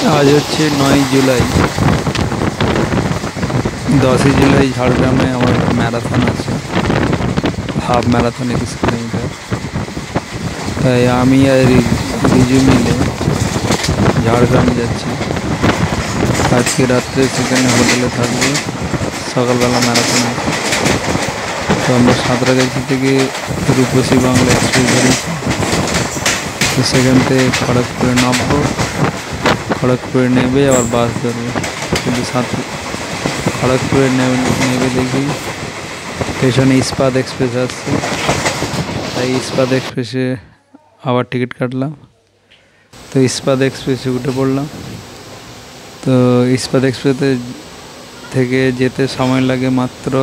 আজ হচ্ছে 9 জুলাই। 10ই জুলাই ঝাড়গ্রামে আমার ম্যারাথন আছে, হাফ ম্যারাথন 21 কিলোমিটার। তাই আমি আর রিজু মিলে ঝাড়গ্রামে যাচ্ছি। আজকে রাত্রে সেখানে হোটেলে থাকবো, সকালবেলা ম্যারাথন আছে। তো আমরা সাঁতরাগাছি থেকে রূপসী বাংলা এক্সপ্রেস ধরেছি। তো সেখান থেকে খড়গপুরে নামবো, খড়গপুরে নেমে আবার বাস ধরবো। কিন্তু খড়গপুরে নেমে দেখি পেছনে ইস্পাত এক্সপ্রেস আসছে, তাই ইস্পাত এক্সপ্রেসে আবার টিকিট কাটলাম। তো ইস্পাত এক্সপ্রেসে উঠে পড়লাম। তো ইস্পাত এক্সপ্রেসে থেকে যেতে সময় লাগে মাত্র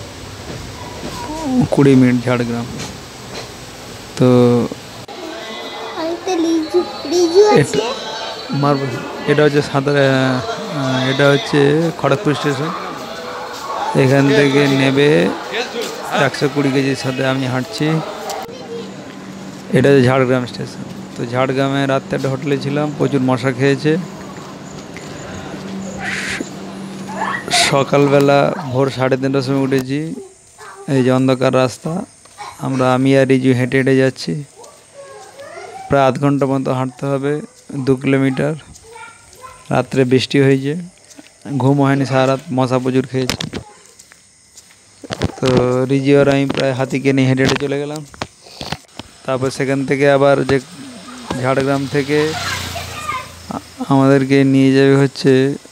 20 মিনিট ঝাড়গ্রাম। তো এটা হচ্ছে এটা হচ্ছে খড়গপুর স্টেশন। এখান থেকে নেবে 120 কেজির সাথে আমি হাঁটছি। এটা হচ্ছে ঝাড়গ্রাম স্টেশন। তো ঝাড়গ্রামে রাত্রে একটা হোটেলে ছিলাম, প্রচুর মশা খেয়েছে। সকালবেলা ভোর 3:30টার সময় উঠেছি। এই যে অন্ধকার রাস্তা, আমি আর রিজু হেঁটে হেঁটে যাচ্ছি। প্রায় আধ ঘন্টা মতো হাঁটতে হবে, 2 কিলোমিটার। রাত্রে বৃষ্টি হয়েছে, ঘুম হয়নি সারা রাত, মশা প্রচুর খেয়েছে। তো রিজু আর আমি প্রায় হাতিকে নিয়ে হেঁটে হেঁটে চলে গেলাম। তারপর সেখান থেকে আবার যে ঝাড়গ্রাম থেকে আমাদেরকে নিয়ে যাবে হচ্ছে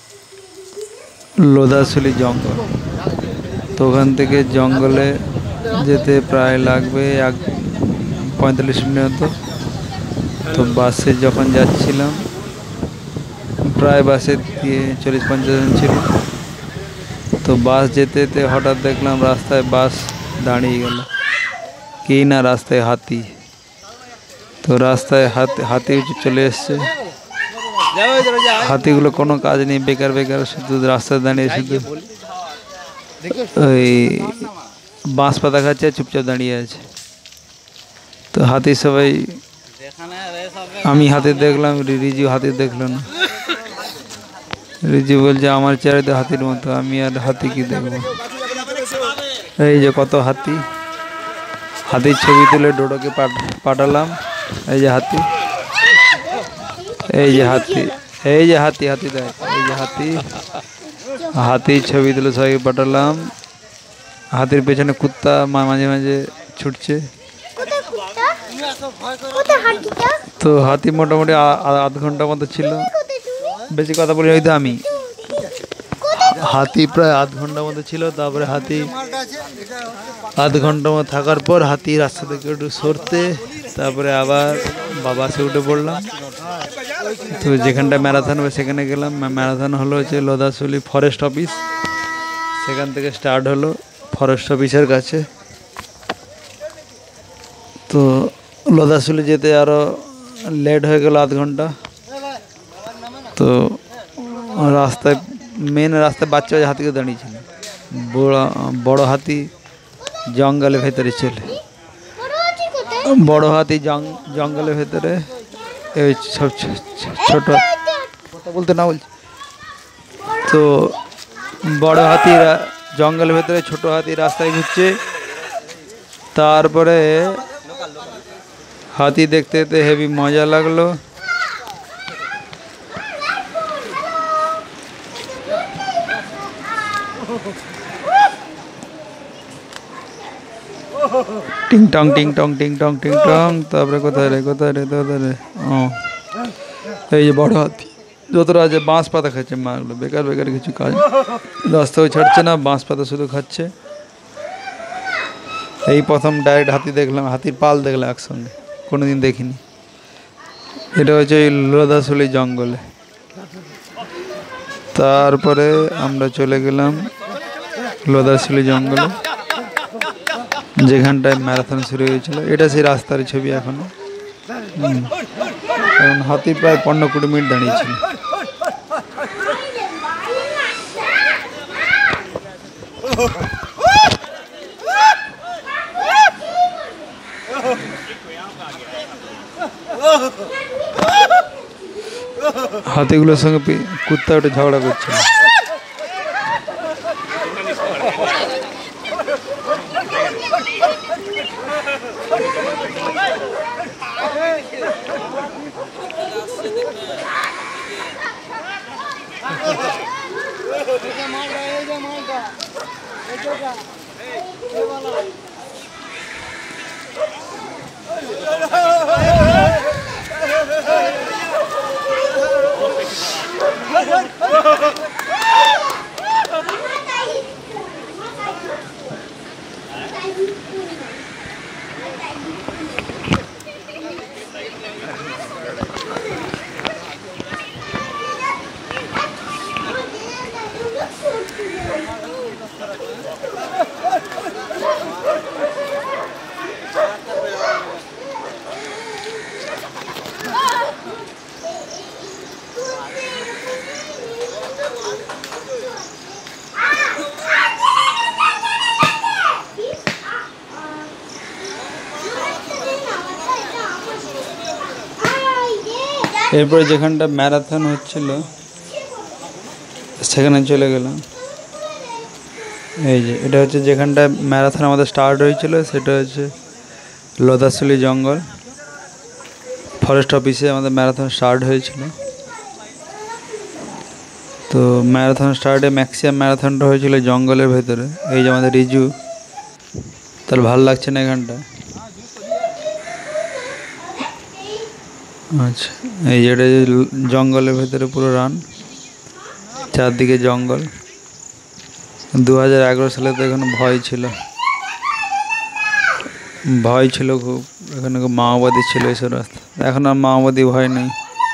লোধাশুলি জঙ্গল। তো ওখান থেকে জঙ্গলে যেতে প্রায় লাগবে 45 মিনিট মতো। তো বাসে যখন যাচ্ছিলাম, প্রায় বাসে 40-50 জন ছিল। তো বাস যেতে যেতে হঠাৎ দেখলাম রাস্তায় বাস দাঁড়িয়ে গেল, কি না রাস্তায় হাতি। তো রাস্তায় হাতি চলে এসছে। হাতিগুলো কোনো কাজ নেই, বেকার বেকার শুধু রাস্তায় দাঁড়িয়ে শুধু ওই বাঁশ পাতা খাচ্ছে, চুপচাপ দাঁড়িয়ে আছে। তো হাতি সবাই, আমি হাতি দেখলাম, রিজু হাতি দেখলো না। রিজু বলছে আমার চেহারা তো হাতির মতো, আমি আর হাতি কি দেখবো। এই যে কত হাতি, হাতির ছবি তুলে ডোডোকে পাঠালাম। এই যে হাতি, এই যে হাতি, এই যে হাতি, হাতি দেখ, এই যে হাতি, হাতির ছবি তুলে সবাইকে পাঠালাম। হাতির পেছনে কুত্তা মাঝে মাঝে ছুটছে। তো হাতি মোটামুটি আধ ঘন্টা মতো ছিল, বেশি কথা বলি হয়তো আমি। হাতি প্রায় আধ ঘন্টা মতো ছিল। তারপরে হাতি আধ ঘন্টা মতো থাকার পর হাতি রাস্তা থেকে একটু সরতে, তারপরে আবার বাসে উঠে পড়লাম। তো যেখানটা ম্যারাথন হবে সেখানে গেলাম। ম্যারাথন হলো হচ্ছে লোধাশুলি ফরেস্ট অফিস, সেখান থেকে স্টার্ট হলো ফরেস্ট অফিসের কাছে। তো লোধাশুলি যেতে আরও লেট হয়ে গেল আধ ঘন্টা। তো রাস্তায় মেন রাস্তায় বাচ্চা হাতিকে দাঁড়িয়েছিল। বড় হাতি জঙ্গলের ভেতরে চলে, বড় হাতি জঙ্গলের ভেতরে, এই সব ছোট কথা বলতে না বলছি। তো বড় হাতি জঙ্গলের ভেতরে, ছোট হাতি রাস্তায় ঘুরছে। তারপরে হাতি দেখতে দেখতে হেভি মজা লাগলো। টিং টং টিং টং টিং টং টিং টং। তারপরে কোথায় রে, কোথায় রে, কোথায় রে, ও এই যে বড় হাতি যতটা আছে বাঁশ পাতা খাচ্ছে। মাগুলো বেকার বেকার কিছু কাজ, রাস্তাও ছাড়ছে না, বাঁশ পাতা শুধু খাচ্ছে। এই প্রথম ডাইরেক্ট হাতি দেখলাম, হাতির পাল দেখলাম একসঙ্গে, কোনোদিন দেখিনি। এটা হচ্ছে ওই লোধাশুলি জঙ্গলে। তারপরে আমরা চলে গেলাম লোধাশুলি জঙ্গলে, যেখানটায় ম্যারাথন শুরু হয়েছিল। এটা সেই রাস্তার ছবি এখনো। কারণ হাতি প্রায় 15-20 মিনিট দাঁড়িয়েছিল। হাতিগুলোর সঙ্গে কুত্তা ওটা ঝগড়া করছিল। এরপরে যেখানটা ম্যারাথন হচ্ছিল সেখানে চলে গেলাম। এই যে এটা হচ্ছে যেখানটা ম্যারাথন আমাদের স্টার্ট হয়েছিল, সেটা হচ্ছে লোধাশুলি জঙ্গল। ফরেস্ট অফিসে আমাদের ম্যারাথন স্টার্ট হয়েছিল। তো ম্যারাথন স্টার্টে ম্যাক্সিমাম ম্যারাথনটা হয়েছিল জঙ্গলের ভেতরে। এই যে আমাদের রিজু, তার ভালো লাগছে না এখানটা। আচ্ছা, এই যেটা জঙ্গলের ভেতরে পুরো রান, চারদিকে জঙ্গল। 2011 সালে তো এখানে ভয় ছিল খুব, এখানে খুব মাওবাদী ছিল এইসব রাস্তা। এখন আর মাওবাদী ভয় নেই।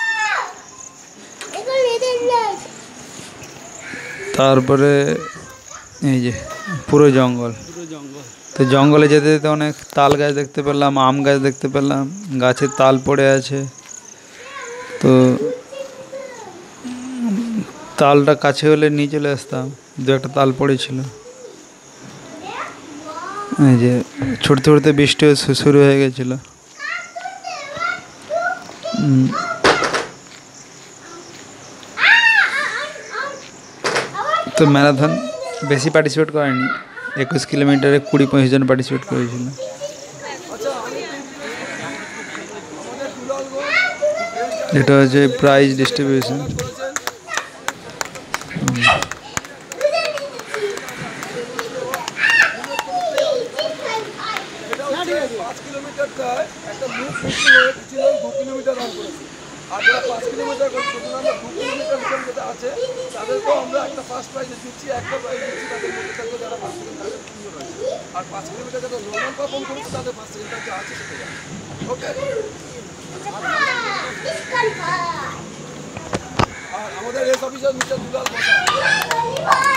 তারপরে এই যে পুরো জঙ্গল। তো জঙ্গলে যেতে যেতে অনেক তাল গাছ দেখতে পেলাম, আম গাছ দেখতে পেলাম, গাছের তাল পড়ে আছে। তো তালটা কাছে হলে নিয়ে চলে আসতাম, দু একটা তাল পড়েছিল। এই যে ছুটতে ছুটতে বৃষ্টি শুরু হয়ে গেছিল। তো ম্যারাথন বেশি পার্টিসিপেট করেনি, 21 কিলোমিটারে 20-25 জন পার্টিসিপেট করেছিল। এটা হচ্ছে প্রাইজ ডিস্ট্রিবিউশন। আর যারা 5 কিলোমিটার করছে, আমরা 2 কিলোমিটার যেটা আছে তাদেরকেও আমরা একটা ফার্স্ট প্রাইজ দিচ্ছি, একটা প্রাইজ দিচ্ছি তাদের মধ্যে থাকবে যারা 5 কিলোমিটার রয়েছে। আর 5 কিলোমিটার যারা নর্মাল পারফর্ম করছে তাদের 5 সেকেন্ড যা আছে সেটা ওকে। আর আমাদের রেস অফিসার মিস্টার দুলাল বসা।